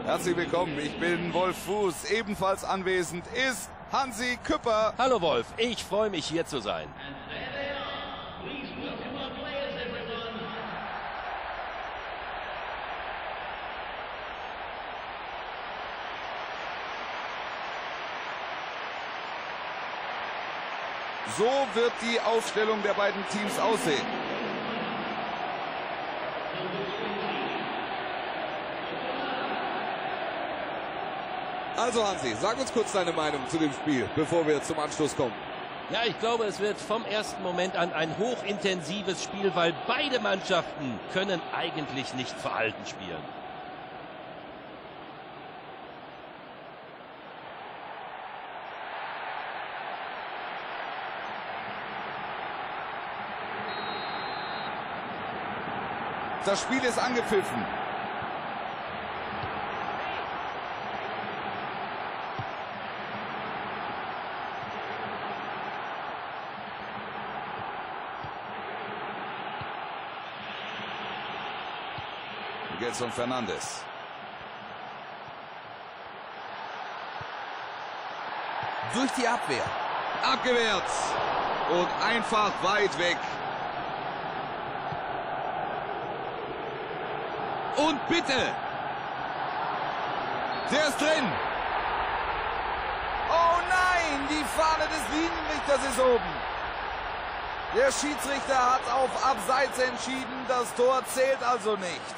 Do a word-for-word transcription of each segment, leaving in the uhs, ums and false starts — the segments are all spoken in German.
Herzlich willkommen, ich bin Wolf Fuß. Ebenfalls anwesend ist Hansi Küpper. Hallo Wolf, ich freue mich hier zu sein. So wird die Aufstellung der beiden Teams aussehen. Also Hansi, sag uns kurz deine Meinung zu dem Spiel, bevor wir zum Anschluss kommen. Ja, ich glaube, es wird vom ersten Moment an ein hochintensives Spiel, weil beide Mannschaften können eigentlich nicht verhalten spielen. Das Spiel ist angepfiffen. Gelson Fernandes. Durch die Abwehr. Abgewehrt. Und einfach weit weg. Und bitte. Der ist drin. Oh nein, die Fahne des Linienrichters ist oben. Der Schiedsrichter hat auf Abseits entschieden. Das Tor zählt also nicht.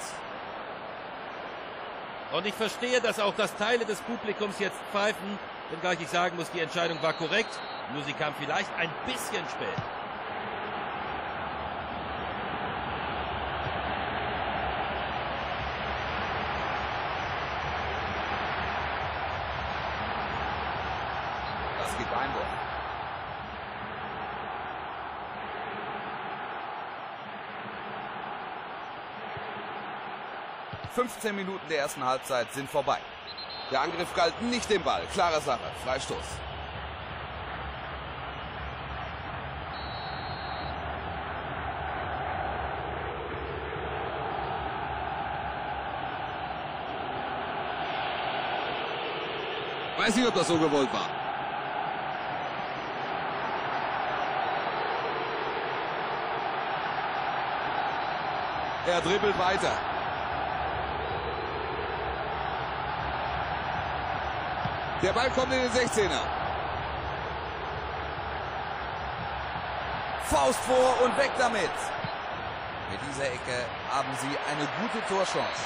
Und ich verstehe, dass auch das Teile des Publikums jetzt pfeifen, wenngleich ich sagen muss, die Entscheidung war korrekt, nur sie kam vielleicht ein bisschen spät. Das gibt Einwurf. fünfzehn Minuten der ersten Halbzeit sind vorbei. Der Angriff galt nicht dem Ball. Klare Sache. Freistoß. Weiß nicht, ob das so gewollt war. Er dribbelt weiter. Der Ball kommt in den sechzehner. Faust vor und weg damit. Mit dieser Ecke haben sie eine gute Torchance.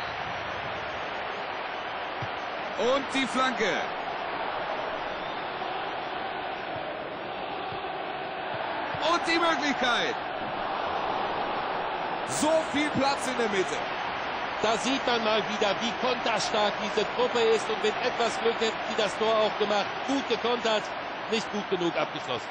Und die Flanke. Und die Möglichkeit. So viel Platz in der Mitte. Da sieht man mal wieder, wie konterstark diese Truppe ist. Und mit etwas Glück hätten die das Tor auch gemacht. Gut gekontert, nicht gut genug abgeschlossen.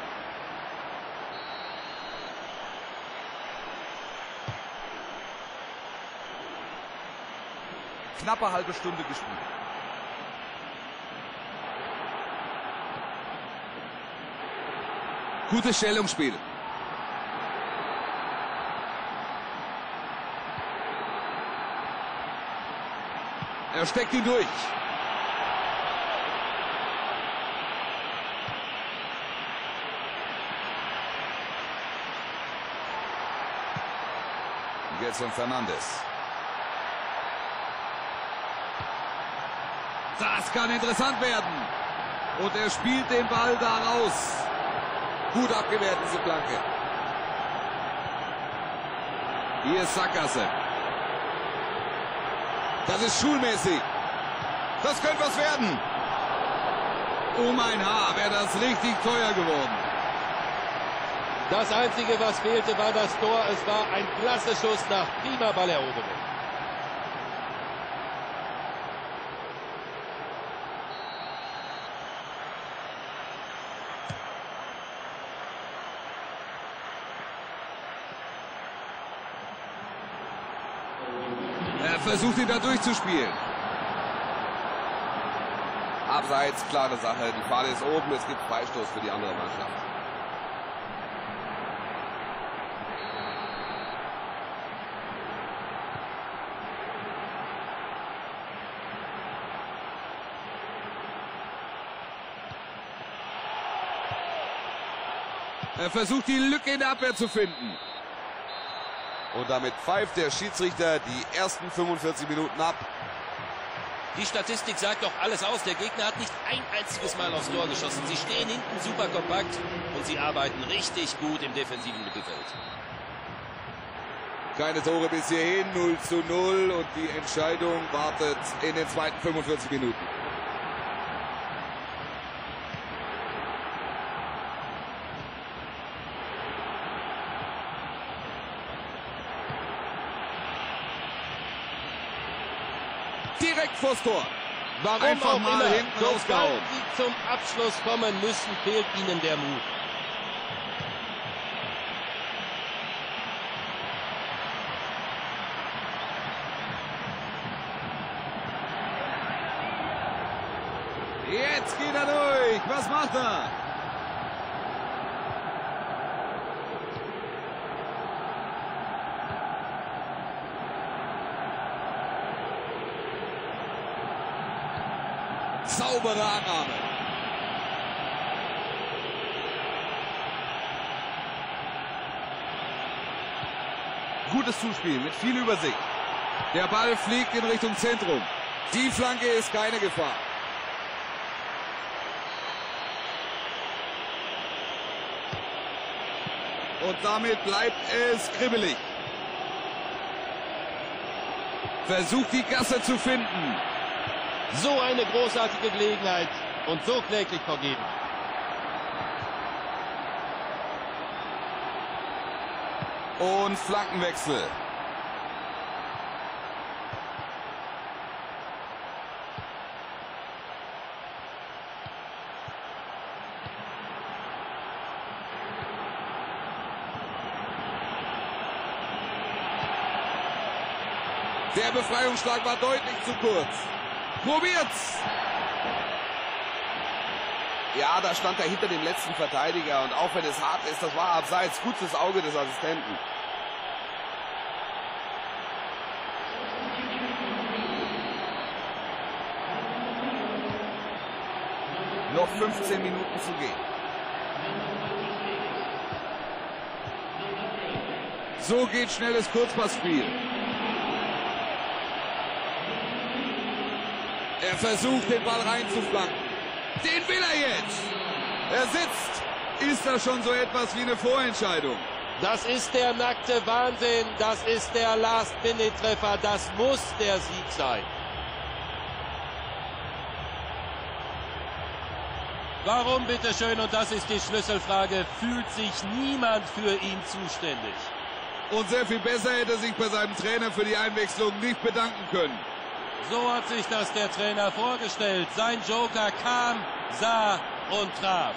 Knappe halbe Stunde gespielt. Gutes Stellungsspiel. Er steckt ihn durch. Gelson Fernandes. Das kann interessant werden. Und er spielt den Ball da raus. Gut abgewehrt, diese Flanke. Hier ist Sackgasse. Das ist schulmäßig. Das könnte was werden. Um ein Haar wäre das richtig teuer geworden. Das Einzige, was fehlte, war das Tor. Es war ein klasse Schuss nach prima Balleroberung. Er versucht ihn da durchzuspielen. Abseits, klare Sache. Die Fahne ist oben. Es gibt Freistoß für die andere Mannschaft. Er versucht die Lücke in der Abwehr zu finden. Und damit pfeift der Schiedsrichter die ersten fünfundvierzig Minuten ab. Die Statistik sagt doch alles aus. Der Gegner hat nicht ein einziges Mal aufs Tor geschossen. Sie stehen hinten super kompakt und sie arbeiten richtig gut im defensiven Mittelfeld. Keine Tore bis hierhin, null zu null und die Entscheidung wartet in den zweiten fünfundvierzig Minuten. Direkt vors Tor. Warum Einfach auch mal immer, hinten sobald rausgehauen. sie zum Abschluss kommen müssen, fehlt ihnen der Mut. Jetzt geht er durch. Was macht er? Saubere Annahme. Gutes Zuspiel mit viel Übersicht. Der Ball fliegt in Richtung Zentrum. Die Flanke ist keine Gefahr. Und damit bleibt es kribbelig. Versucht die Gasse zu finden. So eine großartige Gelegenheit und so kläglich vergeben. Und Flankenwechsel. Der Befreiungsschlag war deutlich zu kurz. Probiert's! Ja, da stand er hinter dem letzten Verteidiger und auch wenn es hart ist, das war abseits. Gutes Auge des Assistenten. Noch fünfzehn Minuten zu gehen. So geht schnelles Kurzpassspiel. Er versucht, den Ball reinzuflanken. Den will er jetzt. Er sitzt. Ist das schon so etwas wie eine Vorentscheidung? Das ist der nackte Wahnsinn. Das ist der Last-Minute-Treffer. Das muss der Sieg sein. Warum, bitteschön, und das ist die Schlüsselfrage, fühlt sich niemand für ihn zuständig? Und sehr viel besser hätte er sich bei seinem Trainer für die Einwechslung nicht bedanken können. So hat sich das der Trainer vorgestellt. Sein Joker kam, sah und traf.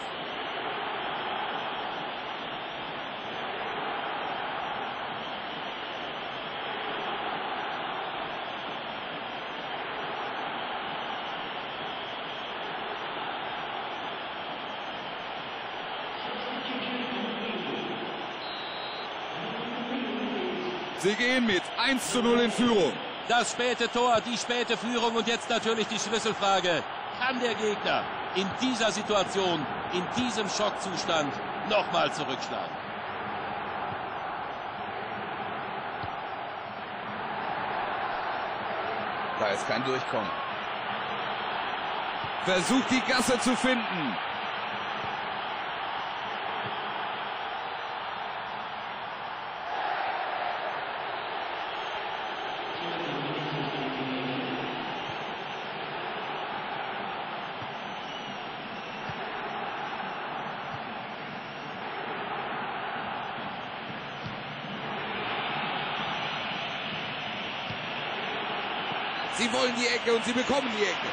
Sie gehen mit eins zu null in Führung. Das späte Tor, die späte Führung und jetzt natürlich die Schlüsselfrage. Kann der Gegner in dieser Situation, in diesem Schockzustand nochmal zurückschlagen? Da ist kein Durchkommen. Versucht die Gasse zu finden. Sie wollen die Ecke und sie bekommen die Ecke.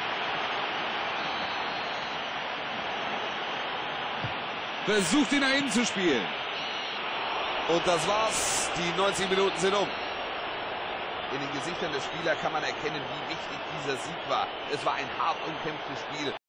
Versucht ihn nach innen zu spielen. Und das war's. Die neunzig Minuten sind um. In den Gesichtern der Spieler kann man erkennen, wie wichtig dieser Sieg war. Es war ein hart umkämpftes Spiel.